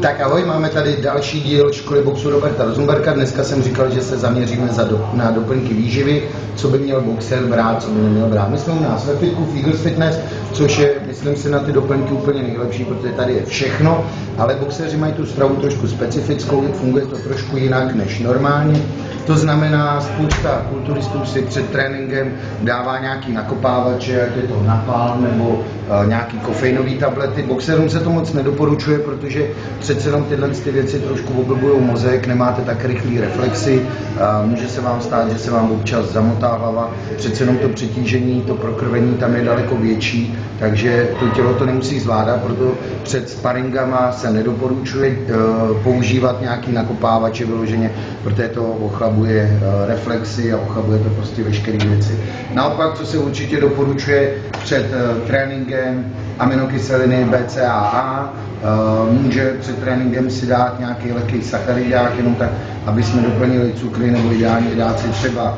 Tak ahoj, máme tady další díl školy boxu Roberta Rosenberga. Dneska jsem říkal, že se zaměříme na doplňky výživy, co by měl boxer brát, co by neměl brát. My jsme u nás ve fitku Eagles Fitness, což je, myslím si, na ty doplňky úplně nejlepší, protože tady je všechno, ale boxeři mají tu stravu trošku specifickou, funguje to trošku jinak než normálně. To znamená, spousta kulturistů si před tréninkem dává nějaký nakopávače, ať je to napál nebo nějaký kofeinový tablety. Boxerům se to moc nedoporučuje, protože přece jenom tyhle věci trošku oblbují mozek, nemáte tak rychlý reflexy, může se vám stát, že se vám občas zamotá hlava, přece jenom to přetížení, to prokrvení tam je daleko větší, takže to tělo to nemusí zvládat, proto před sparingama se nedoporučuje používat nějaký nakopávače vyloženě, protože to ochlabuje reflexy a ochlabuje to prostě veškeré věci. Naopak, co se určitě doporučuje před tréninkem, aminokyseliny BCAA, může před tréninkem si dát nějaký lehký sacharidák, jenom tak, aby jsme doplnili cukry, nebo ideálně dát si třeba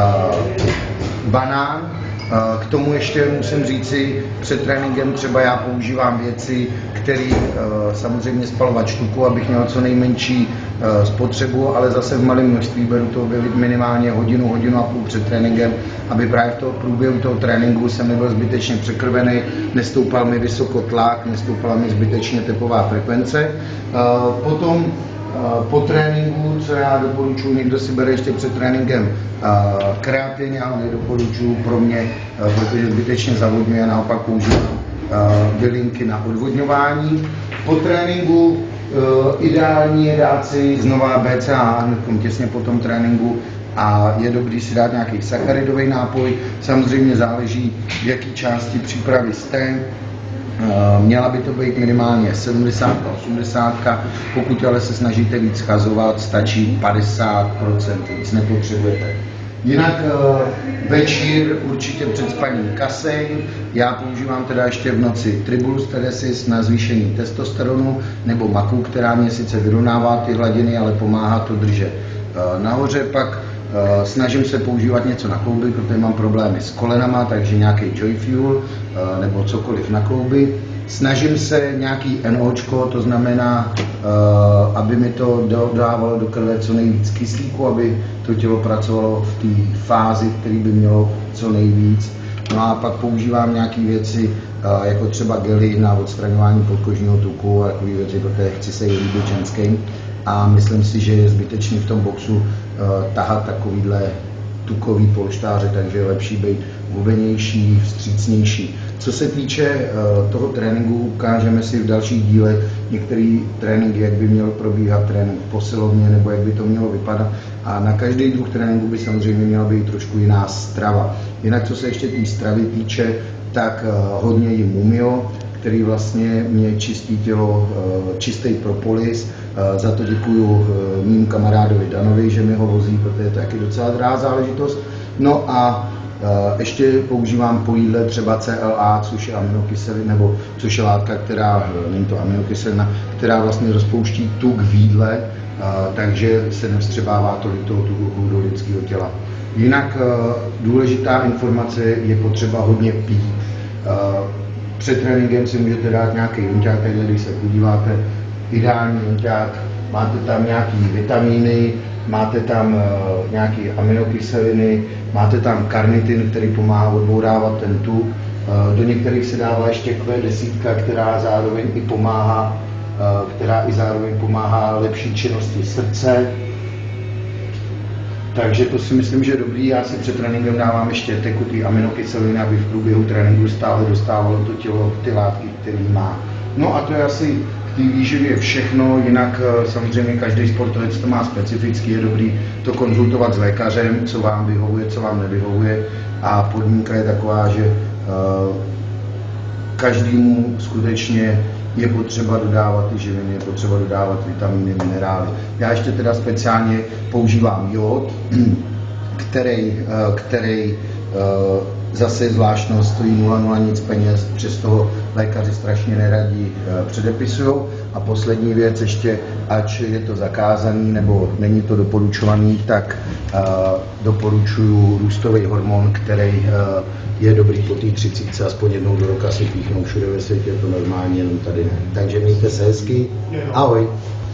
banán. K tomu ještě musím říci, před tréninkem třeba já používám věci, které samozřejmě spalovač tuku, abych měl co nejmenší spotřebu, ale zase v malém množství beru to minimálně hodinu, hodinu a půl před tréninkem, aby právě v toho průběhu toho tréninku jsem nebyl zbytečně překrvený, nestoupal mi vysoko tlak, nestoupala mi zbytečně tepová frekvence. Potom po tréninku, co já doporučuji, někdo si bere ještě před tréninkem kreatin, já ho nedoporučuji pro mě, protože zbytečně zavodňuje, naopak používám bylinky na odvodňování. Po tréninku ideální je dát si znova BCAA těsně po tom tréninku a je dobrý si dát nějaký sacharidový nápoj. Samozřejmě záleží, v jaké části přípravy jste. Měla by to být minimálně 70-80, pokud ale se snažíte víc schazovat, stačí 50%, víc nepotřebujete. Jinak večer určitě před spaním kasein, já používám teda ještě v noci Tribulus teresis na zvýšení testosteronu nebo maku, která mě sice vyrovnává ty hladiny, ale pomáhá to držet nahoře. Pak snažím se používat něco na klouby, protože mám problémy s kolenama, takže nějaký Joy Fuel nebo cokoliv na klouby. Snažím se nějaký NOčko, to znamená, aby mi to dodávalo do krve co nejvíc kyslíku, aby to tělo pracovalo v té fázi, který by mělo co nejvíc. No a pak používám nějaké věci, jako třeba gely na odstraňování podkožního tuku a takové věci, protože chci se jí líbit ženským. A myslím si, že je zbytečný v tom boxu tahat takovýhle tukový polštáře, takže je lepší být hubenější, vstřícnější. Co se týče toho tréninku, ukážeme si v dalších dílech některé tréninky, jak by měl probíhat trénink v posilovně, nebo jak by to mělo vypadat. A na každý druh tréninku by samozřejmě měla být trošku jiná strava. Jinak, co se ještě té stravy týče, tak hodně jím Mumio, který vlastně mě čistí tělo, čistý propolis. Za to děkuju mým kamarádovi Danovi, že mi ho vozí, protože je to taky docela drahá záležitost. No a ještě používám po jídle třeba CLA, což je aminokyselina, nebo což je látka, která, není to aminokyselina, která vlastně rozpouští tuk v jídle, takže se nevstřebává tolik toho tuku do lidského těla. Jinak důležitá informace je potřeba hodně pít. Před tréninkem si můžete dát nějaký junťák, takhle když se podíváte, ideální junťák, máte tam nějaký vitamíny, máte tam nějaké aminokyseliny, máte tam karnitin, který pomáhá odbourávat ten tuk. Do některých se dává ještě Q10, která i zároveň pomáhá lepší činnosti srdce. Takže to si myslím, že je dobrý. Já si před tréninkem dávám ještě tekutý aminokyseliny, aby v průběhu tréninku stále dostávalo to tělo ty látky, které má. No a to je asi v té výživě všechno, jinak samozřejmě každý sportovec to má specificky, je dobrý to konzultovat s lékařem, co vám vyhovuje, co vám nevyhovuje, a podmínka je taková, že každému skutečně je potřeba dodávat ty živiny, je potřeba dodávat vitamíny, minerály. Já ještě teda speciálně používám jód, který zase je zvláštnost, stojí 0,0 nic peněz, přesto ho lékaři strašně neradí předepisují. A poslední věc ještě, ač je to zakázaný nebo není to doporučovaný, tak doporučuju růstový hormon, který je dobrý po té 30, aspoň jednou do roka si píchnou, všude ve světě je to normálně, jenom tady ne. Takže mějte se hezky, ahoj.